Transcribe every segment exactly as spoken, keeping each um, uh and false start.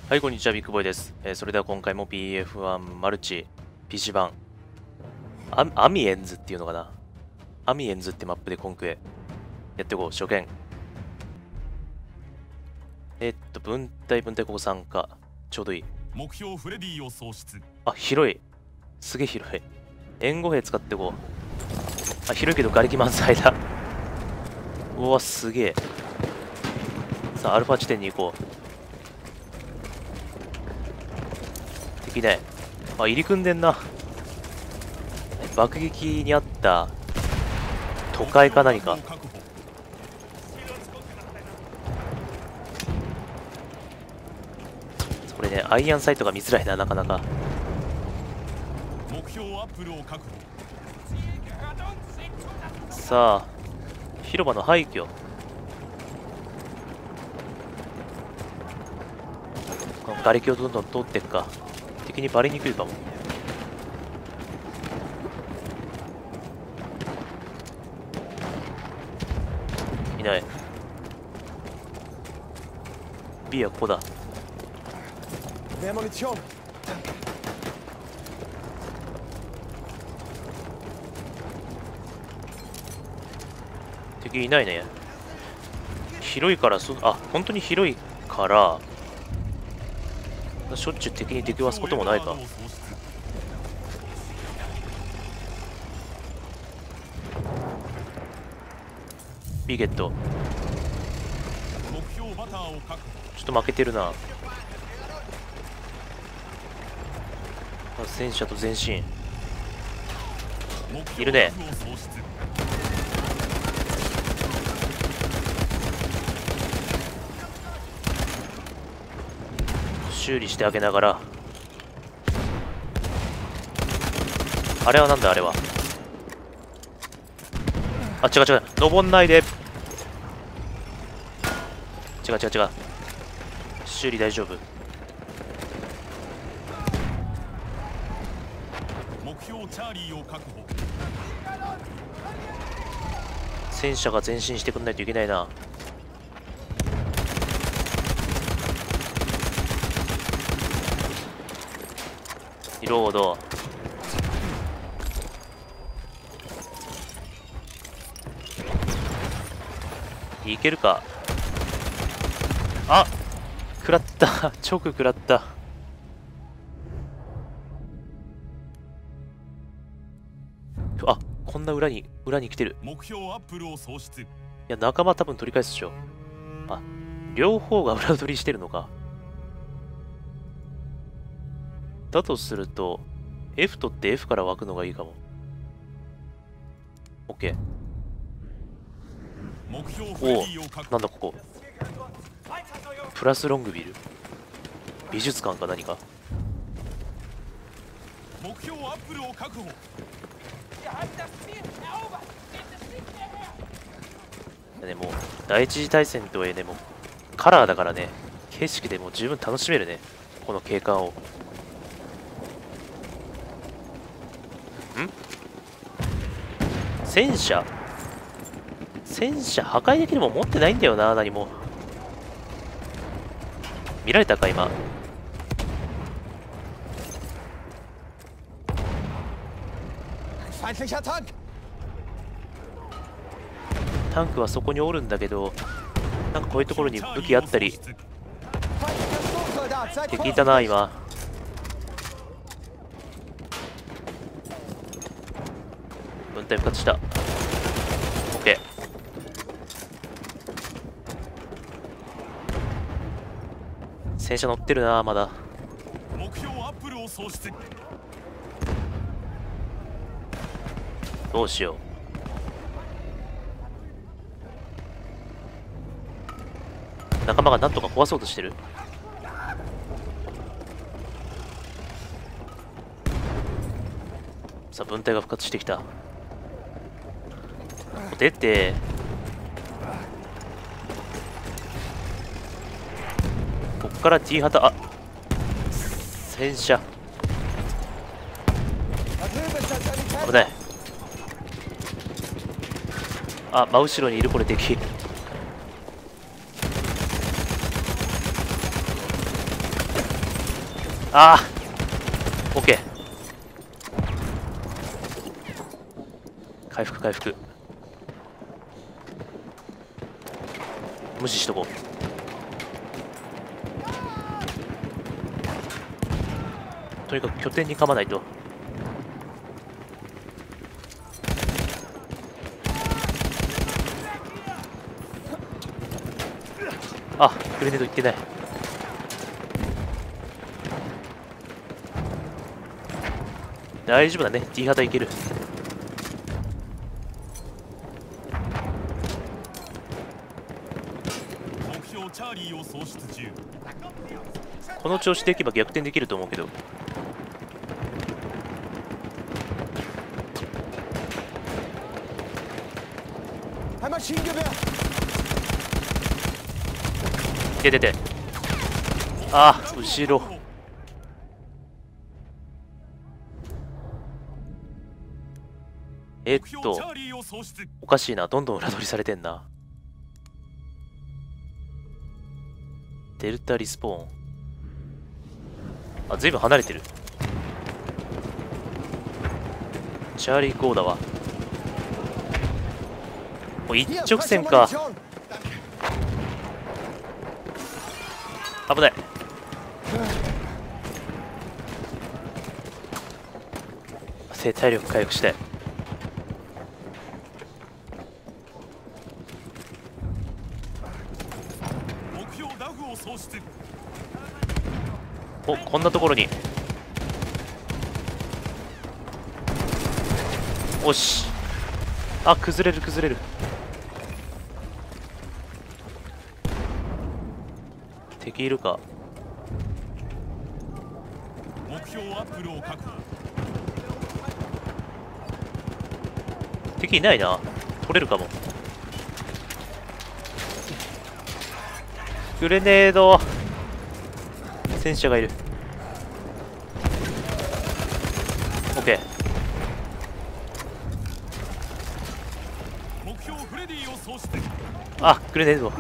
はい、こんにちは、ビッグボーイです。えーそれでは今回も ピーエフワン マルチ ピーシー 版アアミエンズっていうのかな。アミエンズってマップで今回やっていこう。初見。えーっと、分隊、分隊ここ参加。ちょうどいい。 目標フレディを喪失。 あ、広い。すげえ広い。援護兵使っていこう。あ、広いけど瓦礫満載だ。うわ、すげえ。さあ、アルファ地点に行こう。敵ね。あ、入り組んでんな。爆撃にあった都会か何か。これね、アイアンサイトが見づらいな、なかなか。 目標アップルを確保。 さあ、広場の廃墟。この瓦礫をどんどん通っていくか。敵にバレにくいかも。いない。B はここだ。敵いないね。広いからそ、あ、本当に広いからしょっちゅう敵に出くわすこともないか。ビゲット。ちょっと負けてるな。戦車と前進いるね。修理してあげながら。あれはなんだあれは。あ、違う違う、登んないで。違う違う違う、修理大丈夫。 目標チャーリーを確保。 戦車が前進してくんないといけないな。リロード。いけるか。あ、食らった直食らった。あ、こんな裏に裏に来てる。 目標アップルを喪失。 いや、仲間多分取り返すでしょ。あ、両方が裏取りしてるのか。だとすると F 取って F から湧くのがいいかも。 OK。 おお、なんだここ。プラスロングビル、美術館か何か。 目標アップルを確保。 でも第一次大戦とはいえね、もうカラーだからね、景色でもう十分楽しめるね、この景観を。ん戦車戦車破壊できるもん持ってないんだよな。何も見られたか今。タンクはそこにおるんだけど、なんかこういうところに武器あったり。敵いたな今。分隊復活した。 OK。 戦車乗ってるなまだ。 目標アップルを喪失。 どうしよう。仲間がなんとか壊そうとしてる。さあ分隊が復活してきた。出てこっから T 旗。あ、戦車危ない。あ、真後ろにいるこれ敵。 あー、オッケー。回復回復。無視しとこう。とにかく拠点に噛まないと。あ、グレネードいってない。大丈夫だね、 T 型いける。 目標チャーリーを喪失中。 この調子でいけば逆転できると思うけど。出てて。あー、後ろ。えっとおかしいな、どんどん裏取りされてんな。デルタリスポーン。あ、ずいぶん離れてる。チャーリー・ゴーだわ。もう一直線か。危ない。生体力回復したい。お、こんなところに。おし。あ、崩れる崩れる。敵いるか。 目標アップルを確保。 敵いないな。取れるかも。グレネード。戦車がいる。オッケー。 目標フレディを喪失。 あ、グレネード。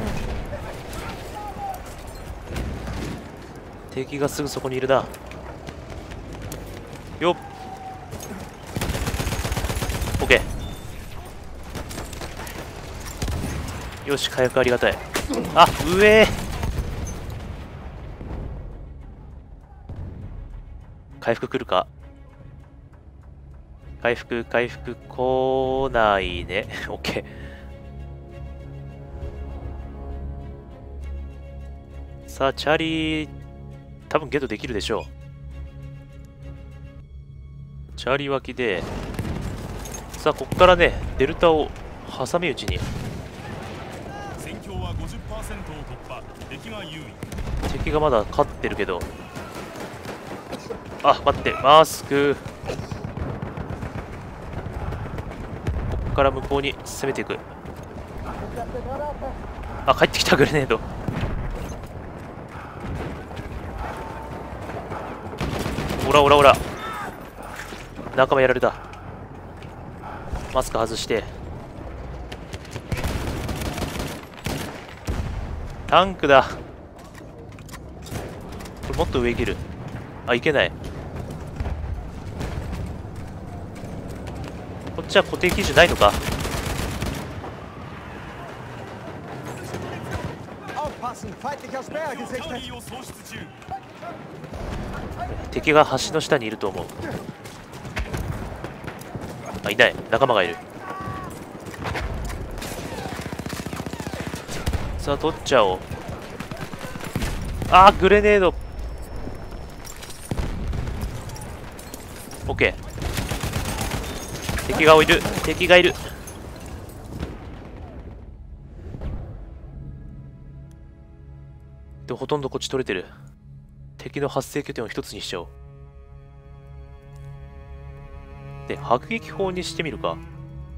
敵がすぐそこにいるな。よっ。オッケー。よし、火薬ありがたい。あ、上。回復来るか。回復回復来ないね。オッケー。さあチャーリー多分ゲットできるでしょう。チャーリー脇で、さあここからねデルタを挟み撃ちに。 戦況は ごじゅっパーセント を突破。敵が優位。 敵がまだ勝ってるけど。あ、待って、マスク。ここから向こうに攻めていく。あ、帰ってきたグレネード。オラオラオラ。仲間やられた。マスク外して。タンクだ。これもっと上行ける。あ、いけない。こっちは固定機種ないのか。敵が橋の下にいると思う。あ、いない。仲間がいる。さあ取っちゃおう。あー、グレネード。オッケー。敵がいる。敵がいる。でほとんどこっち取れてる。敵の発生拠点を一つにしちゃおう。で迫撃砲にしてみるか。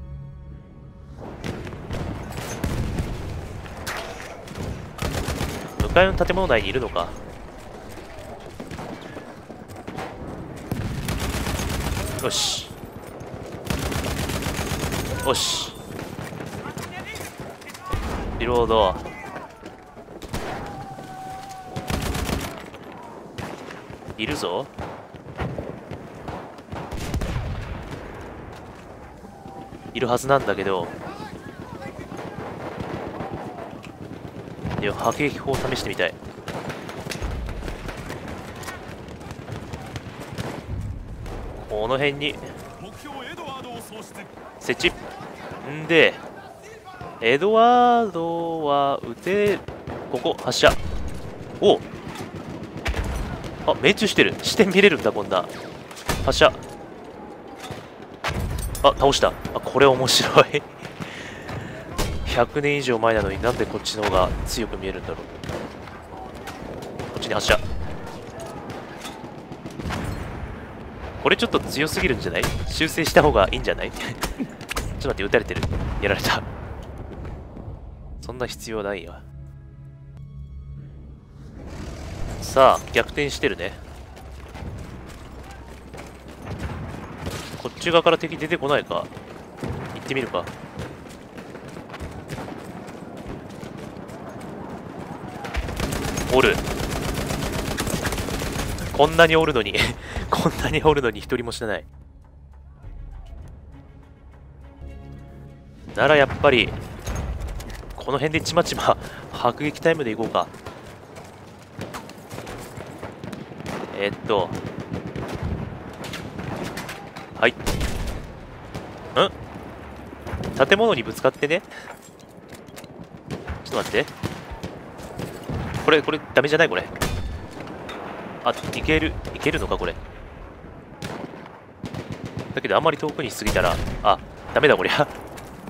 向かいの建物内にいるのか。よしよし、リロード。 いるぞ。いるはずなんだけど、では迫撃砲を試してみたい。この辺に設置んで、エドワードは撃て、ここ発射。おあ、命中してる。視点見れるんだ。こんな発射。あ、倒した。あ、これ面白いひゃくねん以上前なのになんでこっちの方が強く見えるんだろう。こっちに発射。これちょっと強すぎるんじゃない？修正した方がいいんじゃないちょっと待って、撃たれてる。やられた。そんな必要ないわ。さあ、逆転してるね。こっち側から敵出てこないか。行ってみるか。おる。こんなにおるのにこんなにおるのに一人も死なない。ならやっぱりこの辺でちまちま迫撃タイムでいこうか。えー、っとはい。ん建物にぶつかってね。ちょっと待って。これこれダメじゃない？これあ、いけるいけるのかこれ。だけどあんまり遠くにしすぎたら、あ、ダメだこりゃ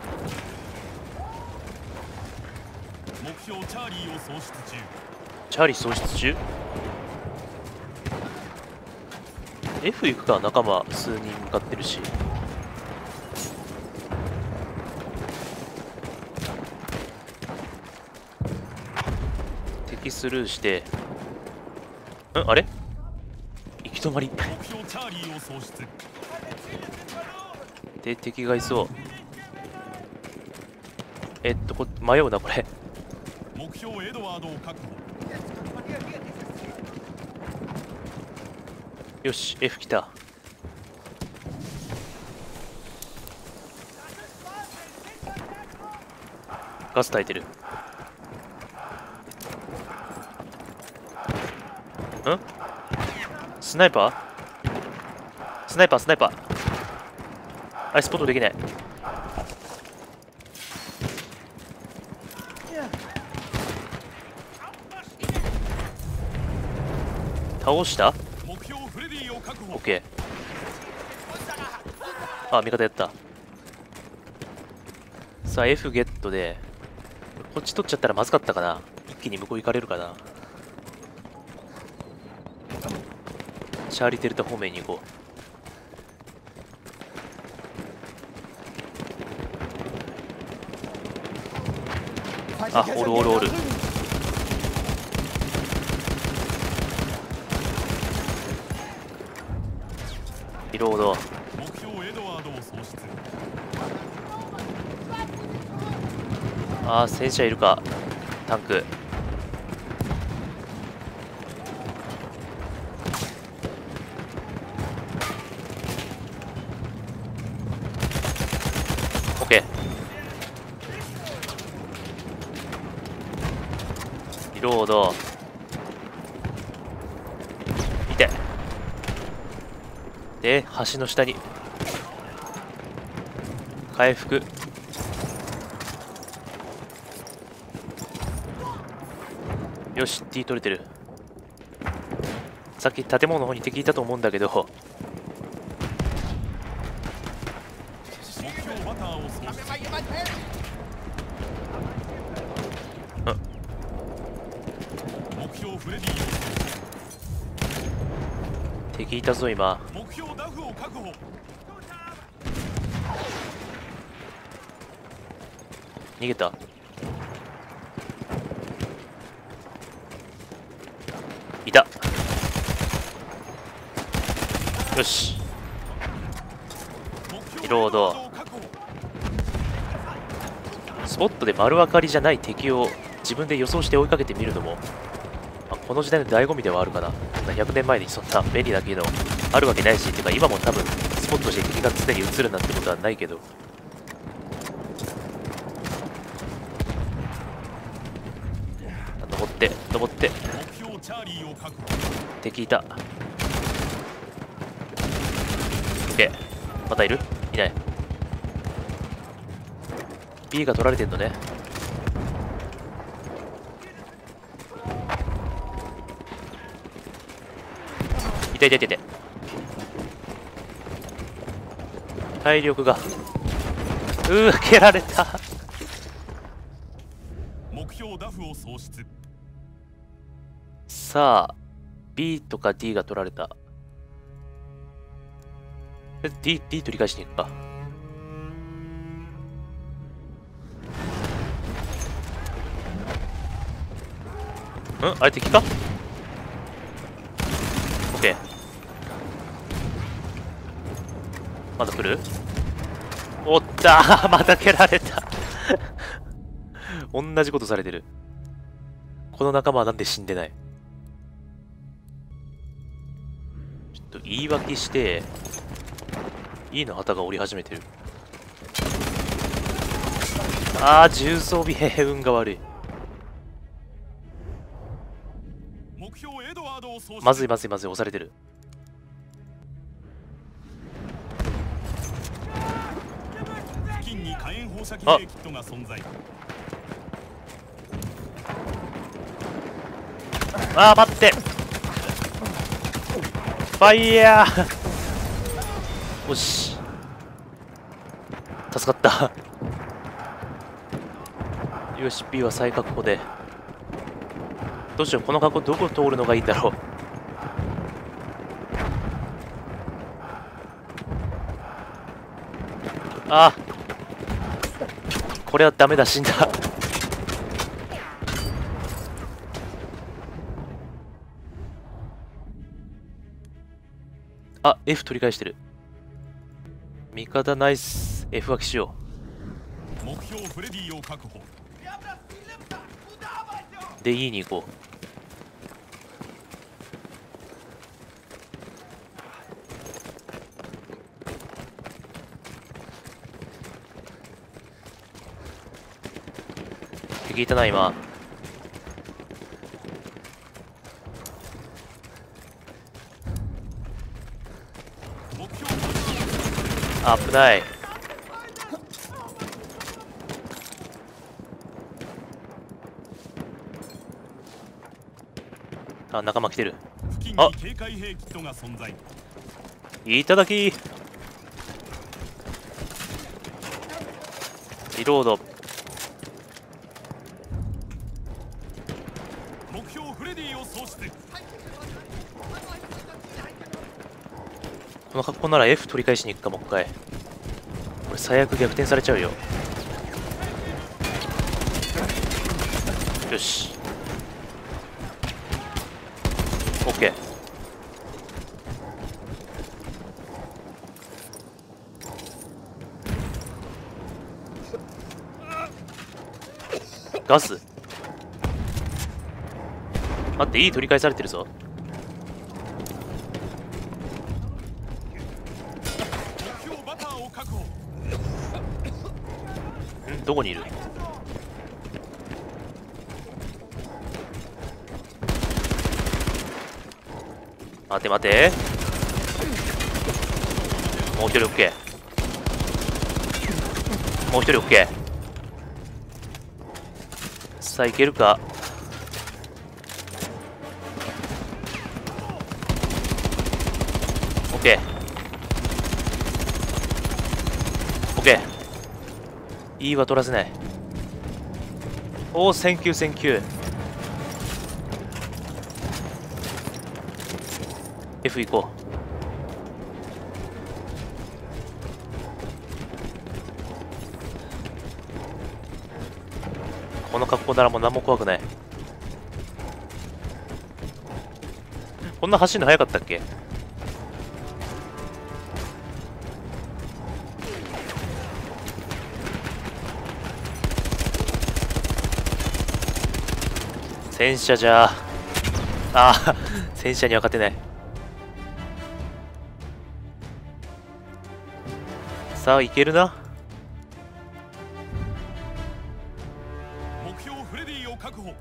目標チャーリーを喪失中。 チャーリー喪失中。 F 行くか。仲間数人向かってるし。敵スルーして、んあれ行き止まり目標チャーリーを喪失。 で敵がいそう。えっとこ迷うなこれ。 目標エドワードを確保。 よし F 来た。ガス焚いてる。んスナイパースナイパースナイパーあれスポットできない。倒した。 目標フレディを確保。 オッケー。あ、味方やった。さあ F ゲットで、こっち取っちゃったらまずかったかな。一気に向こう行かれるかな。チャーリーテルタ方面に行こう。あ、おるおるおる。リロード。 目標エドワードを喪失。 あー、戦車いるか。タンク。オッケー。リロード。痛い。で橋の下に回復。よし T 取れてる。さっき建物の方に敵いたと思うんだけど、 目標バターを喪失。目標フレディを喪失。 敵いたぞ今。 目標ダフを確保。 逃げた。いた。よしリロード。スポットで丸分かりじゃない敵を自分で予想して追いかけてみるのも、あ、 この時代の醍醐味ではあるかな。ひゃくねんまえにそんな便利な機能あるわけないし、てか今も多分スポットして敵が常に映るなんてことはないけど。登って登って敵いた。 OK、 またいる？いない。 B が取られてんのね。いたいたいたいた。体力がうー蹴られた。 目標ダフを喪失。 さあ B とか D が取られた。D, D 取り返しに行くか。んあれ敵か？ OK。 まだ来る？おったーまた蹴られた同じことされてる。この仲間はなんで死んでない？ちょっと言い訳して E の旗が降り始めてる。ああ重装備兵運が悪い。まずいまずいまずい、押されてる。 付近に火炎放射器兵キットが存在。 ああ待って、ファイヤーよし助かったよし B は再確保で。どうしよう、この格好どこ通るのがいいんだろう。ああこれはダメだ、死んだ。あ F 取り返してる。味方ナイス。 F 分けしよう。目標フレディを確保で E に行こう。敵いたな今。危ない。あ仲間来てる。あいただきリロード。 目標フレディを喪失。 この格好なら F 取り返しに行くか。もう一回。これ最悪逆転されちゃうよ。よし OK。 ガス待って、いい取り返されてるぞ。んどこにいる？待て待て、もう一人 OK。 もう一人 OK。 さあいけるか。オッケーオッケー。 E は取らせない。おおセンキューセンキュー。 F 行こう。この格好ならもう何も怖くない。こんな走るの速かったっけ？戦車じゃ。 ああ戦車には勝てない。さあいけるな。 目標フレディを確保。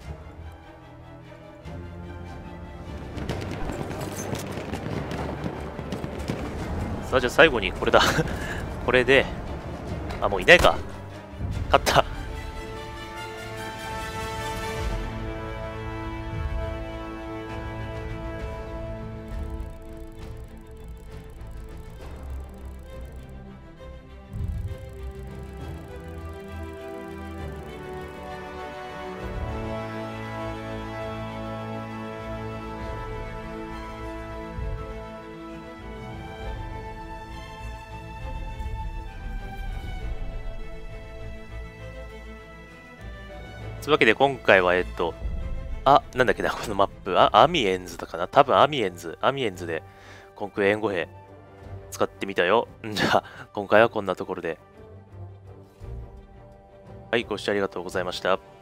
さあじゃあ最後にこれだこれで、あ、もういないか。勝った。というわけで今回はえっと、あ、なんだっけな、このマップ。あ、アミエンズだかな。多分アミエンズ。アミエンズで、コンクエ援護兵使ってみたよ。んじゃあ、今回はこんなところで。はい、ご視聴ありがとうございました。